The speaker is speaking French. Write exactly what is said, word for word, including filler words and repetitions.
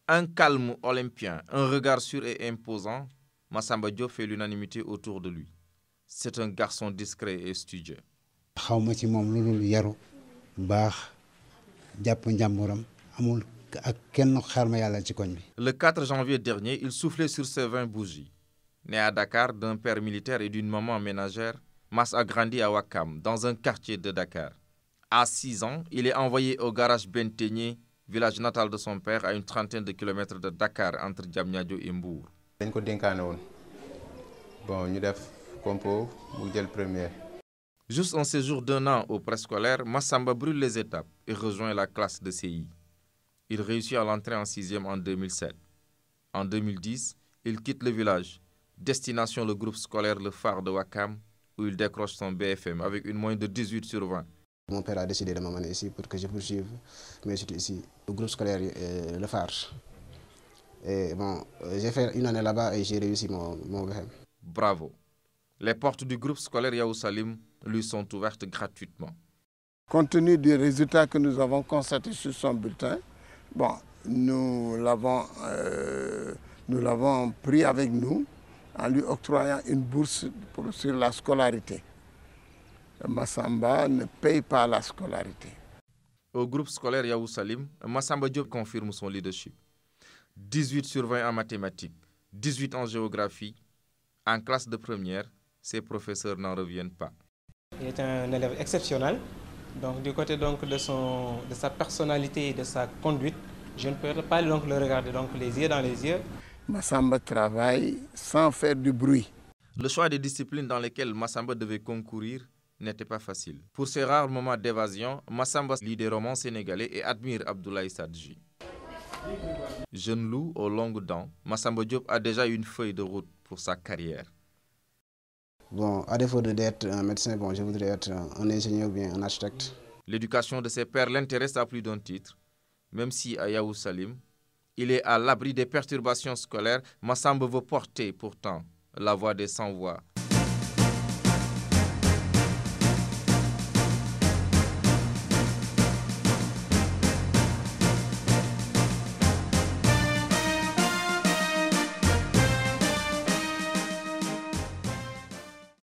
Un calme olympien, un regard sûr et imposant, Massamba Diop fait l'unanimité autour de lui. C'est un garçon discret et studieux. Le quatre janvier dernier, il soufflait sur ses vingt bougies. Né à Dakar d'un père militaire et d'une maman ménagère, Mass a grandi à Ouakam, dans un quartier de Dakar. À six ans, il est envoyé au garage Benteñe, village natal de son père, à une trentaine de kilomètres de Dakar, entre Diamniadio et Mbour. Juste un séjour d'un an au préscolaire, Massamba brûle les étapes et rejoint la classe de C I. Il réussit à l'entrée en sixième en deux mille sept. En deux mille dix, il quitte le village. Destination le groupe scolaire Le Phare de Ouakam, où il décroche son B F M avec une moyenne de dix-huit sur vingt. Mon père a décidé de m'amener ici pour que je poursuive mes études ici, au groupe scolaire euh, Le Phare. Et bon, j'ai fait une année là-bas et j'ai réussi mon, mon B F M. Bravo. Les portes du groupe scolaire Yahou Salim lui sont ouvertes gratuitement. Compte tenu des résultats que nous avons constatés sur son bulletin, bon, nous l'avons euh, nous l'avons pris avec nous en lui octroyant une bourse pour, sur la scolarité. Massamba ne paye pas la scolarité. Au groupe scolaire Yahou Salim, Massamba Diop confirme son leadership. dix-huit sur vingt en mathématiques, dix-huit en géographie. En classe de première, ses professeurs n'en reviennent pas. Il est un élève exceptionnel. Donc du côté donc, de, son, de sa personnalité et de sa conduite, je ne peux pas donc, le regarder donc, les yeux dans les yeux. Massamba travaille sans faire du bruit. Le choix des disciplines dans lesquelles Massamba devait concourir n'était pas facile. Pour ses rares moments d'évasion, Massamba lit des romans sénégalais et admire Abdoulaye Sadji. Jeune loup aux longues dents, Massamba Diop a déjà une feuille de route pour sa carrière. Bon, à défaut d'être un médecin, bon, je voudrais être un ingénieur ou bien un architecte. L'éducation de ses pères l'intéresse à plus d'un titre. Même si à Yahou Salim, il est à l'abri des perturbations scolaires, Massamba veut porter pourtant la voix des sans-voix.